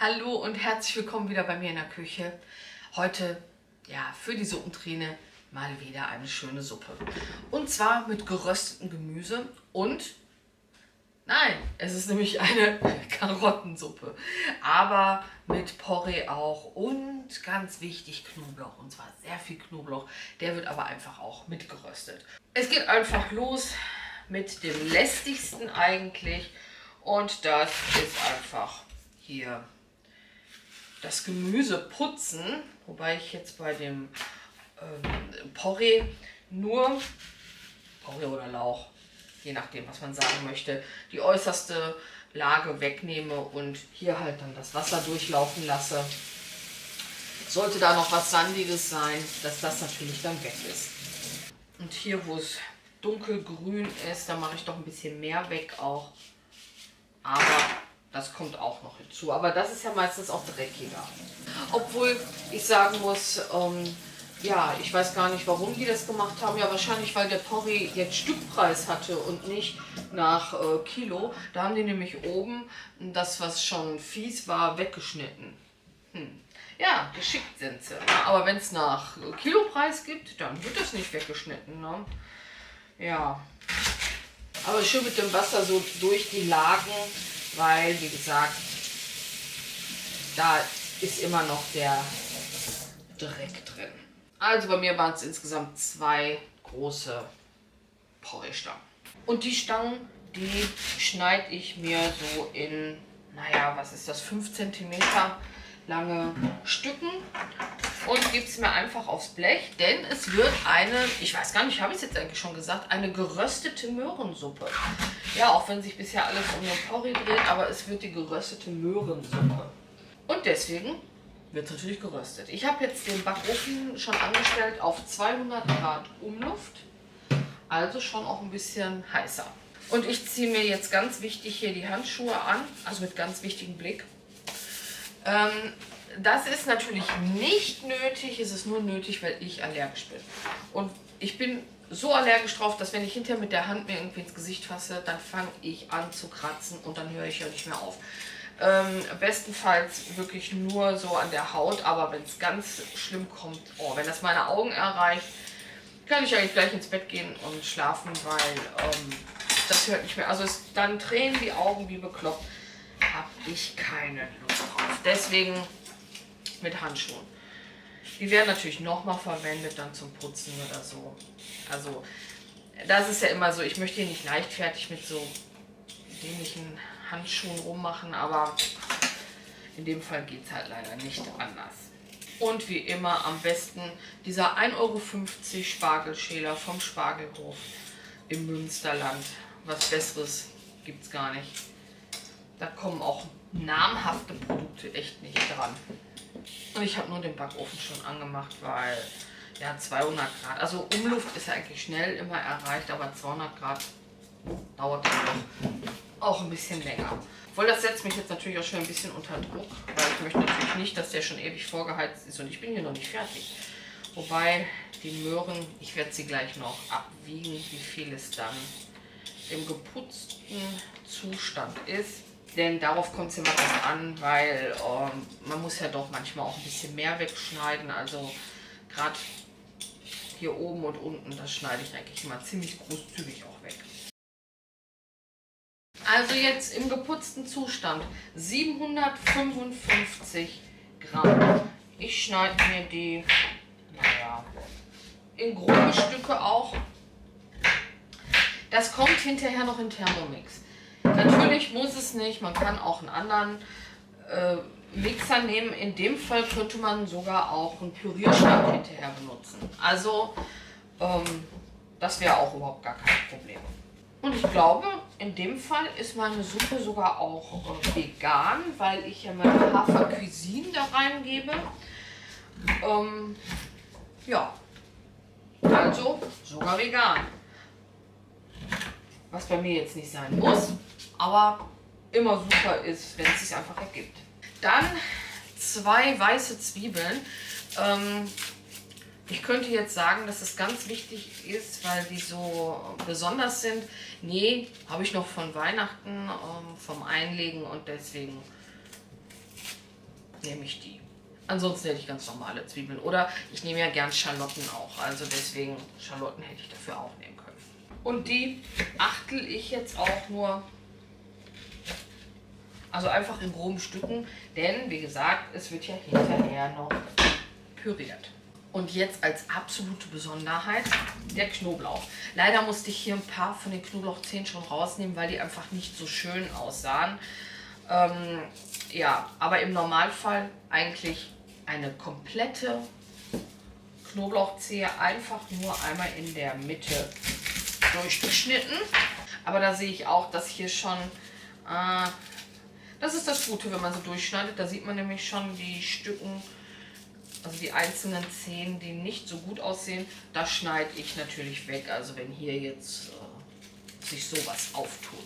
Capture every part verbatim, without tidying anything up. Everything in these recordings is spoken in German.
Hallo und herzlich willkommen wieder bei mir in der Küche. Heute, ja, für die Suppentrine mal wieder eine schöne Suppe. Und zwar mit geröstetem Gemüse und, nein, es ist nämlich eine Karottensuppe. Aber mit Porree auch und ganz wichtig Knoblauch. Und zwar sehr viel Knoblauch. Der wird aber einfach auch mitgeröstet. Es geht einfach los mit dem lästigsten eigentlich. Und das ist einfach hier das Gemüse putzen, wobei ich jetzt bei dem ähm, Porree nur, Porree oder Lauch, je nachdem was man sagen möchte, die äußerste Lage wegnehme und hier halt dann das Wasser durchlaufen lasse. Sollte da noch was Sandiges sein, dass das natürlich dann weg ist. Und hier, wo es dunkelgrün ist, da mache ich doch ein bisschen mehr weg auch. Aber das kommt auch noch hinzu. Aber das ist ja meistens auch dreckiger. Obwohl ich sagen muss, ähm, ja, ich weiß gar nicht, warum die das gemacht haben. Ja, wahrscheinlich, weil der Porree jetzt Stückpreis hatte und nicht nach äh, Kilo. Da haben die nämlich oben das, was schon fies war, weggeschnitten. Hm. Ja, geschickt sind sie. Aber wenn es nach Kilopreis gibt, dann wird das nicht weggeschnitten. Ne? Ja. Aber schön mit dem Wasser so durch die Lagen. Weil, wie gesagt, da ist immer noch der Dreck drin. Also bei mir waren es insgesamt zwei große Porree-Stangen. Und die Stangen, die schneide ich mir so in, naja, was ist das, fünf Zentimeter lange Stücken und gebe es mir einfach aufs Blech, denn es wird eine, ich weiß gar nicht, habe ich es jetzt eigentlich schon gesagt, eine geröstete Möhrensuppe. Ja, auch wenn sich bisher alles um den Porree dreht, aber es wird die geröstete Möhrensuppe. Und deswegen wird es natürlich geröstet. Ich habe jetzt den Backofen schon angestellt auf zweihundert Grad Umluft, also schon auch ein bisschen heißer. Und ich ziehe mir jetzt ganz wichtig hier die Handschuhe an, also mit ganz wichtigem Blick. Ähm, das ist natürlich nicht nötig, es ist nur nötig, weil ich allergisch bin. Und ich bin so allergisch drauf, dass wenn ich hinterher mit der Hand mir irgendwie ins Gesicht fasse, dann fange ich an zu kratzen und dann höre ich ja nicht mehr auf. Ähm, bestenfalls wirklich nur so an der Haut, aber wenn es ganz schlimm kommt, oh, wenn das meine Augen erreicht, kann ich eigentlich gleich ins Bett gehen und schlafen, weil ähm, das hört nicht mehr. Also es, dann tränen die Augen wie bekloppt. Habe ich keine Lust drauf. Deswegen mit Handschuhen. Die werden natürlich nochmal verwendet dann zum Putzen oder so. Also das ist ja immer so, ich möchte hier nicht leichtfertig mit so dämlichen Handschuhen rummachen, aber in dem Fall geht es halt leider nicht anders. Und wie immer am besten dieser ein Euro fünfzig Spargelschäler vom Spargelhof im Münsterland. Was Besseres gibt es gar nicht. Da kommen auch namhafte Produkte echt nicht dran. Und ich habe nur den Backofen schon angemacht, weil ja zweihundert Grad, also Umluft ist ja eigentlich schnell immer erreicht, aber zweihundert Grad dauert dann doch auch ein bisschen länger. Obwohl, das setzt mich jetzt natürlich auch schon ein bisschen unter Druck, weil ich möchte natürlich nicht, dass der schon ewig vorgeheizt ist und ich bin hier noch nicht fertig. Wobei die Möhren, ich werde sie gleich noch abwiegen, wie viel es dann im geputzten Zustand ist. Denn darauf kommt es immer drauf an, weil ähm, man muss ja doch manchmal auch ein bisschen mehr wegschneiden. Also gerade hier oben und unten, das schneide ich eigentlich immer ziemlich großzügig auch weg. Also jetzt im geputzten Zustand siebenhundertfünfundfünfzig Gramm. Ich schneide mir die, naja, in grobe Stücke auch. Das kommt hinterher noch in Thermomix. Natürlich muss es nicht, man kann auch einen anderen äh, Mixer nehmen. In dem Fall könnte man sogar auch einen Pürierstab hinterher benutzen. Also ähm, das wäre auch überhaupt gar kein Problem. Und ich glaube, in dem Fall ist meine Suppe sogar auch äh, vegan, weil ich ja meine Hafer Cuisine da reingebe. Ähm, ja, also sogar vegan. Was bei mir jetzt nicht sein muss, aber immer super ist, wenn es sich einfach ergibt. Dann zwei weiße Zwiebeln. Ähm, ich könnte jetzt sagen, dass es ganz wichtig ist, weil die so besonders sind. Nee, habe ich noch von Weihnachten, ähm, vom Einlegen und deswegen nehme ich die. Ansonsten hätte ich ganz normale Zwiebeln. Oder ich nehme ja gern Schalotten auch. Also deswegen Schalotten hätte ich dafür auch nehmen können. Und die achtel ich jetzt auch nur, also einfach in groben Stücken. Denn wie gesagt, es wird ja hinterher noch püriert. Und jetzt als absolute Besonderheit der Knoblauch. Leider musste ich hier ein paar von den Knoblauchzehen schon rausnehmen, weil die einfach nicht so schön aussahen. Ähm, ja, aber im Normalfall eigentlich eine komplette Knoblauchzehe einfach nur einmal in der Mitte durchgeschnitten. Aber da sehe ich auch, dass hier schon, äh, das ist das Gute, wenn man so durchschneidet. Da sieht man nämlich schon die Stücken, also die einzelnen Zehen, die nicht so gut aussehen. Das schneide ich natürlich weg, also wenn hier jetzt äh, sich sowas auftut.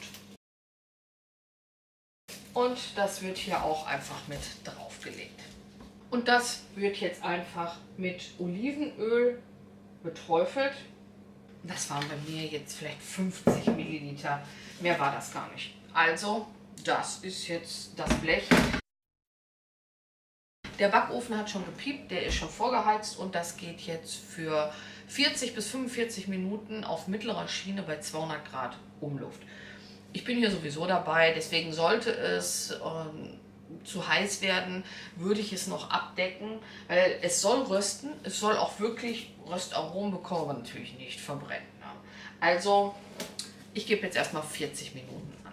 Und das wird hier auch einfach mit draufgelegt. Und das wird jetzt einfach mit Olivenöl beträufelt. Das waren bei mir jetzt vielleicht fünfzig Milliliter. Mehr war das gar nicht. Also, das ist jetzt das Blech. Der Backofen hat schon gepiept, der ist schon vorgeheizt und das geht jetzt für vierzig bis fünfundvierzig Minuten auf mittlerer Schiene bei zweihundert Grad Umluft. Ich bin hier sowieso dabei, deswegen sollte es ähm, zu heiß werden, würde ich es noch abdecken, weil es soll rösten, es soll auch wirklich Röstaromen bekommen, aber natürlich nicht verbrennen. Ne? Also ich gebe jetzt erstmal vierzig Minuten an.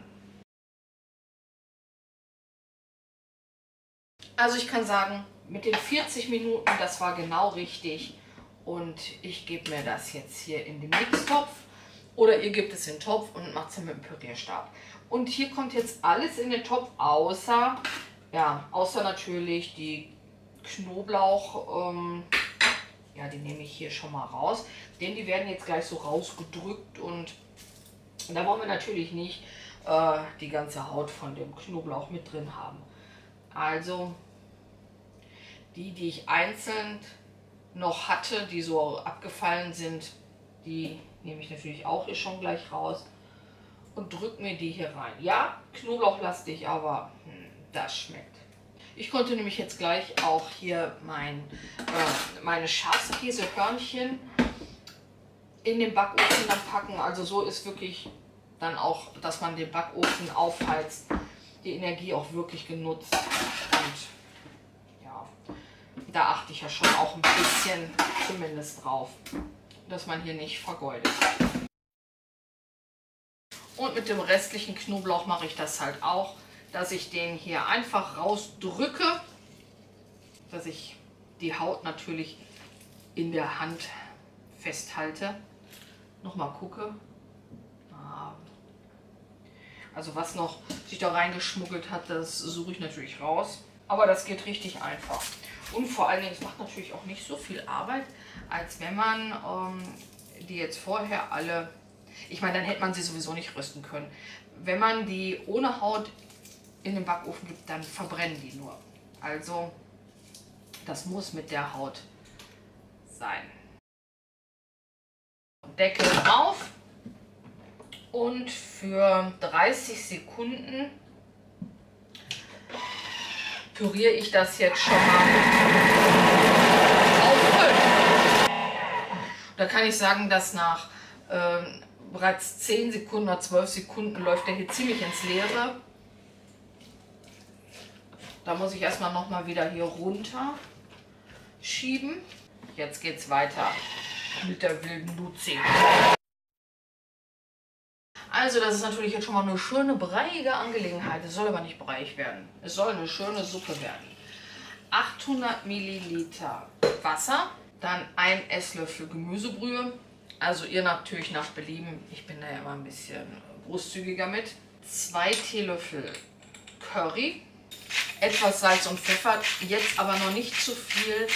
Also ich kann sagen, mit den vierzig Minuten, das war genau richtig und ich gebe mir das jetzt hier in den Mixtopf. Oder ihr gebt es in den Topf und macht es mit dem Pürierstab. Und hier kommt jetzt alles in den Topf, außer, ja, außer natürlich die Knoblauch, ähm, ja, die nehme ich hier schon mal raus. Denn die werden jetzt gleich so rausgedrückt und da wollen wir natürlich nicht äh, die ganze Haut von dem Knoblauch mit drin haben. Also die, die ich einzeln noch hatte, die so abgefallen sind, die nehme ich natürlich auch hier schon gleich raus und drücke mir die hier rein. Ja, knoblauchlastig, aber hm, das schmeckt. Ich konnte nämlich jetzt gleich auch hier mein, äh, meine Schafskäsehörnchen in den Backofen dann packen. Also so ist wirklich dann auch, dass man den Backofen aufheizt, die Energie auch wirklich genutzt. Und ja, da achte ich ja schon auch ein bisschen zumindest drauf, dass man hier nicht vergeudet. Und mit dem restlichen Knoblauch mache ich das halt auch, dass ich den hier einfach rausdrücke, dass ich die Haut natürlich in der Hand festhalte. Nochmal gucke. Also was noch sich da reingeschmuggelt hat, das suche ich natürlich raus. Aber das geht richtig einfach. Und vor allen Dingen, es macht natürlich auch nicht so viel Arbeit, als wenn man ähm, die jetzt vorher alle, ich meine, dann hätte man sie sowieso nicht rösten können. Wenn man die ohne Haut in den Backofen gibt, dann verbrennen die nur. Also das muss mit der Haut sein. Deckel drauf und für dreißig Sekunden püriere ich das jetzt schon mal auf fünf. Da kann ich sagen, dass nach äh, bereits zehn Sekunden oder zwölf Sekunden läuft der hier ziemlich ins Leere. Da muss ich erstmal noch mal wieder hier runter schieben. Jetzt geht es weiter mit der wilden Luzi. Also das ist natürlich jetzt schon mal eine schöne breiige Angelegenheit. Es soll aber nicht breiig werden. Es soll eine schöne Suppe werden. achthundert Milliliter Wasser, dann ein Esslöffel Gemüsebrühe. Also ihr natürlich nach Belieben. Ich bin da ja immer ein bisschen großzügiger mit. Zwei Teelöffel Curry, etwas Salz und Pfeffer. Jetzt aber noch nicht zu viel,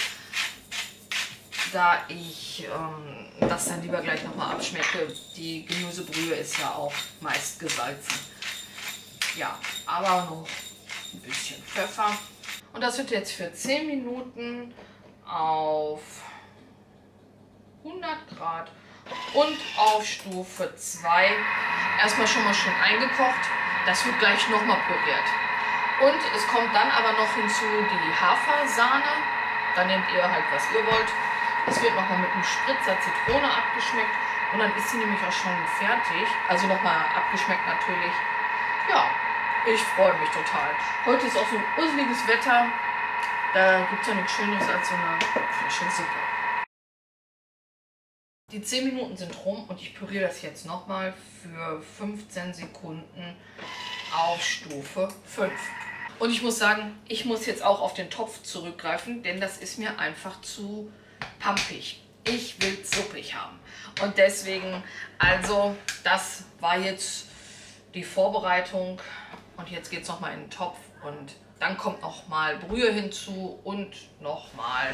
da ich ähm, das dann lieber gleich nochmal abschmecke. Die Gemüsebrühe ist ja auch meist gesalzen. Ja, aber noch ein bisschen Pfeffer. Und das wird jetzt für zehn Minuten auf hundert Grad und auf Stufe zwei erstmal schon mal schön eingekocht. Das wird gleich nochmal püriert. Und es kommt dann aber noch hinzu die Hafersahne. Da nehmt ihr halt, was ihr wollt. Es wird nochmal mit einem Spritzer Zitrone abgeschmeckt. Und dann ist sie nämlich auch schon fertig. Also nochmal abgeschmeckt natürlich. Ja, ich freue mich total. Heute ist auch so ein urseliges Wetter. Da gibt es ja nichts Schöneres als so eine frische Suppe. Die zehn Minuten sind rum und ich püriere das jetzt nochmal für fünfzehn Sekunden auf Stufe fünf. Und ich muss sagen, ich muss jetzt auch auf den Topf zurückgreifen, denn das ist mir einfach zu pampig. Ich will es suppig haben. Und deswegen, also das war jetzt die Vorbereitung. Und jetzt geht es nochmal in den Topf und dann kommt nochmal Brühe hinzu und nochmal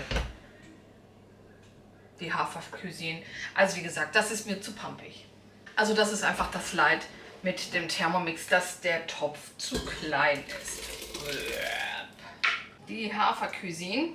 die Hafercuisine. Also wie gesagt, das ist mir zu pampig. Also das ist einfach das Leid mit dem Thermomix, dass der Topf zu klein ist. Die Hafercuisine.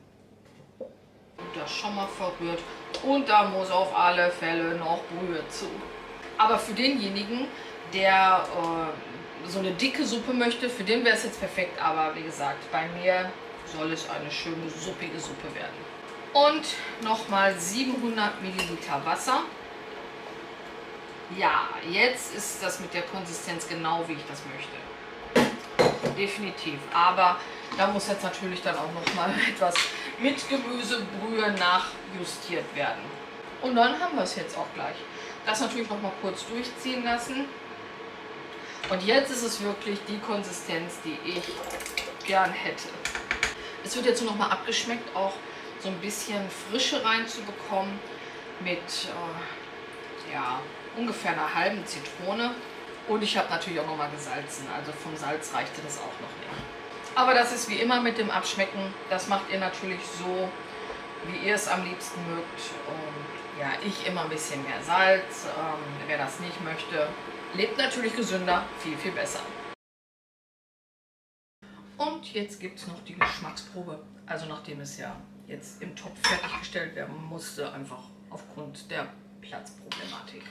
Das schon mal verrührt. Und da muss auf alle Fälle noch Brühe zu. Aber für denjenigen, der äh, so eine dicke Suppe möchte, für den wäre es jetzt perfekt. Aber wie gesagt, bei mir soll es eine schöne suppige Suppe werden. Und nochmal siebenhundert Milliliter Wasser. Ja, jetzt ist das mit der Konsistenz genau, wie ich das möchte. Definitiv. Aber da muss jetzt natürlich dann auch nochmal etwas mit Gemüsebrühe nachjustiert werden. Und dann haben wir es jetzt auch gleich. Das natürlich noch mal kurz durchziehen lassen. Und jetzt ist es wirklich die Konsistenz, die ich gern hätte. Es wird jetzt noch mal abgeschmeckt, auch so ein bisschen Frische reinzubekommen mit äh, ja, ungefähr einer halben Zitrone. Und ich habe natürlich auch noch mal gesalzen, also vom Salz reichte das auch noch nicht. Aber das ist wie immer mit dem Abschmecken, das macht ihr natürlich so, wie ihr es am liebsten mögt. Und ja, ich immer ein bisschen mehr Salz, ähm, wer das nicht möchte, lebt natürlich gesünder, viel, viel besser. Und jetzt gibt es noch die Geschmacksprobe, also nachdem es ja jetzt im Topf fertiggestellt werden musste, einfach aufgrund der Platzproblematik.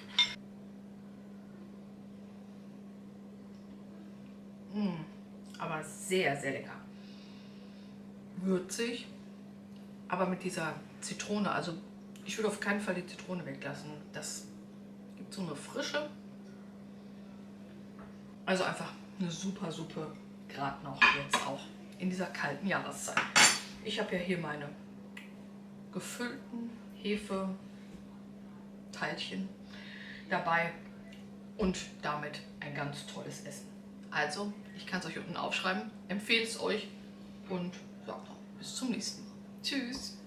Mmh, aber sehr, sehr lecker. Würzig, aber mit dieser Zitrone, also ich würde auf keinen Fall die Zitrone weglassen. Das gibt so eine Frische. Also einfach eine super Suppe, gerade noch jetzt auch in dieser kalten Jahreszeit. Ich habe ja hier meine gefüllten Hefeteilchen dabei und damit ein ganz tolles Essen. Also, ich kann es euch unten aufschreiben, empfehle es euch und ja, bis zum nächsten Mal. Tschüss!